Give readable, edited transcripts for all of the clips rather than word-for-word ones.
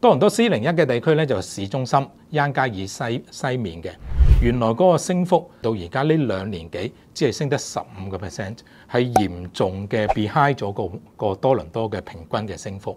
多倫多 C01嘅地區咧就係市中心恩加爾西面嘅，原來嗰個升幅到而家呢2年幾只係升得15%，係嚴重嘅 behind 咗個多倫多嘅平均嘅升幅。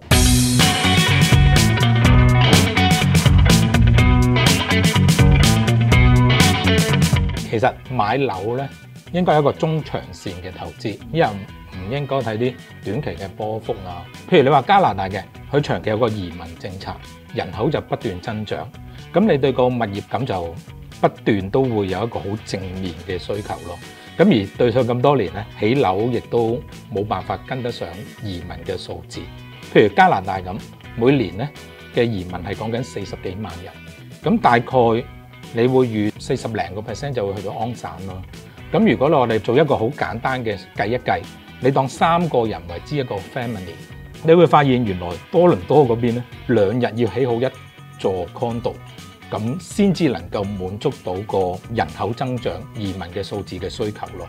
其實買樓咧應該係一個中長線嘅投資，因為唔應該睇啲短期嘅波幅啊。譬如你話加拿大嘅，佢長期有個移民政策，人口就不斷增長，咁你對個物業感就不斷都會有一個好正面嘅需求咯。咁而對上咁多年咧，起樓亦都冇辦法跟得上移民嘅數字。譬如加拿大咁，每年咧嘅移民係講緊40幾萬人，咁大概你會預40零個%就會去到安省咯。咁如果我哋做一個好簡單嘅計一計，你當3個人為之一個 family， 你會發現原來多倫多嗰邊咧2日要起好一座 condo， 咁先至能夠滿足到個人口增長、移民嘅數字嘅需求咯。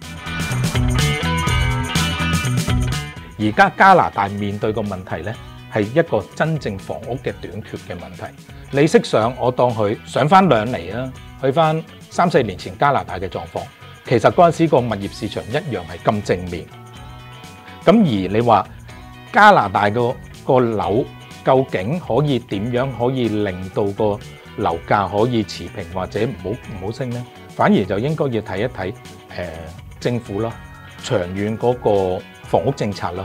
而家加拿大面對個問題咧，係一個真正房屋嘅短缺嘅問題。利息上，我當佢上翻2厘啦，去翻3、4年前加拿大嘅狀況。其實嗰陣時個物業市場一樣係咁正面。咁而你話加拿大個樓究竟可以點樣可以令到個樓價可以持平或者唔好升呢？反而就應該要睇一睇政府啦，長遠嗰個房屋政策啦。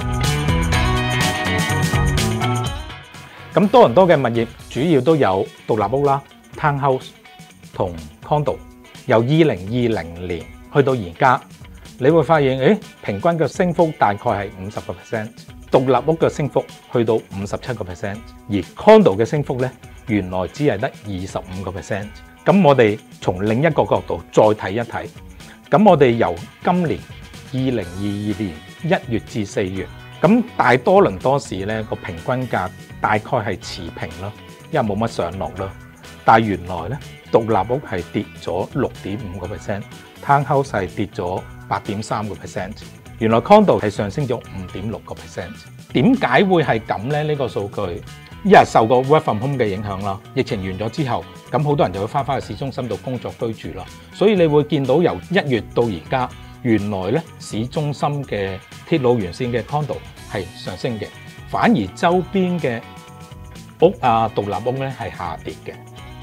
咁多倫多嘅物業主要都有獨立屋啦、townhouse 同 condo。由2020年去到而家，你會發現，平均嘅升幅大概係50%，獨立屋嘅升幅去到57%，而 condo 嘅升幅咧，原來只係得25%。咁我哋從另一個角度再睇一睇，咁我哋由今年2022年1月至4月，咁大多倫多市咧個平均價大概係持平咯，因為冇乜上落咯。但係原來咧，獨立屋係跌咗6.5%，townhouse 係跌咗8.3%，原來 condo 係上升咗5.6%。點解會係咁咧？呢個數據一係受個 work from home 嘅影響啦。疫情完咗之後，咁好多人就會翻去市中心度工作居住啦。所以你會見到由1月到而家，原來咧市中心嘅鐵路沿線嘅 condo 係上升嘅，反而周邊嘅屋啊、獨立屋咧係下跌嘅。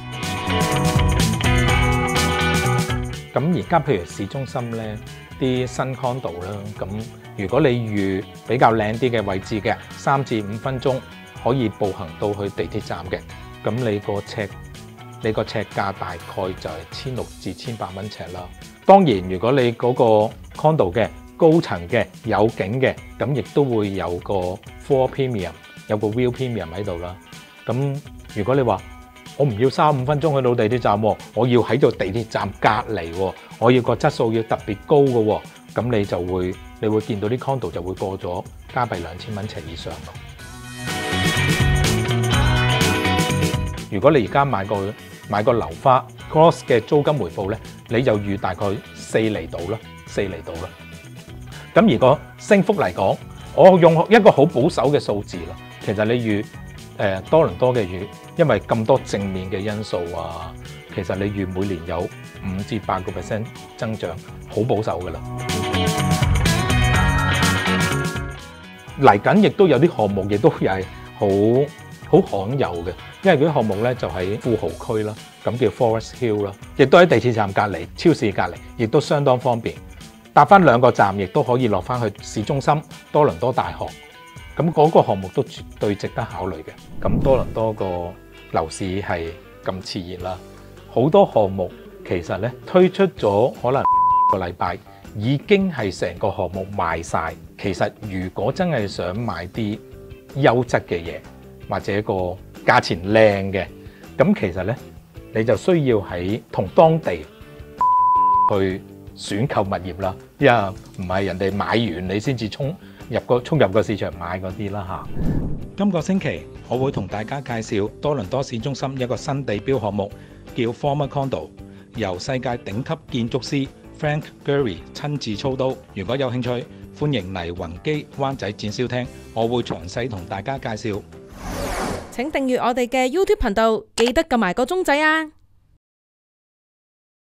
咁而家譬如市中心咧啲新 condo 啦，咁如果你預比較靚啲嘅位置嘅，3至5分鐘可以步行到去地鐵站嘅，咁你個尺價大概就係1600至1800蚊尺啦。當然如果你嗰個 condo 嘅高層嘅有景嘅，咁亦都會有個 floor premium， 有個 view premium 喺度啦。咁如果你話我唔要3-5分鐘去到地鐵站喎，我要喺度地鐵站隔離喎，我要個質素要特別高嘅喎，咁你會見到啲 condo 就會過咗加幣2000蚊尺以上咯。如果你而家買個樓花 gross 嘅租金回報咧，你就預大概4厘度啦。咁而個升幅嚟講，我用一個好保守嘅數字啦。其實你預多倫多嘅預，因為咁多正面嘅因素啊，其實你預每年有5至8% 增長，好保守噶啦。嚟緊亦都有啲項目，亦都係好罕有嘅，因為嗰啲項目咧就喺富豪區啦，咁叫 Forest Hill 啦，亦都喺地鐵站隔離、超市隔離，亦都相當方便。搭翻2個站，亦都可以落翻去市中心多倫多大學。咁嗰個項目都絕對值得考慮嘅。咁多倫多個樓市係咁熾熱啦，好多項目其實咧推出咗可能1個禮拜已經係成個項目賣晒。其實如果真係想買啲優質嘅嘢，或者個價錢靚嘅，咁其實咧你就需要喺同當地去選購物業啦，因為唔係人哋買完你先至衝入個市場買嗰啲啦嚇。今個星期我會同大家介紹多倫多市中心一個新地標項目，叫 Former Condo， 由世界頂級建築師 Frank Gehry 親自操刀。如果有興趣，歡迎嚟宏基灣仔展銷廳，我會詳細同大家介紹。 請訂閱我哋嘅 YouTube 頻道，記得撳埋個鐘仔啊！